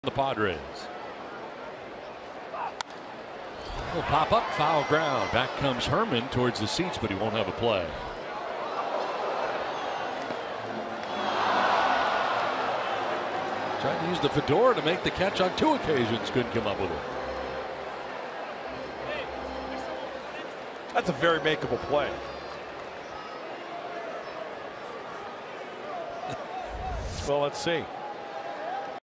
The Padres will pop up, foul ground. Back comes Herman towards the seats, but he won't have a play. Tried to use the fedora to make the catch on 2 occasions, couldn't come up with it. That's a very makeable play. Well, let's see.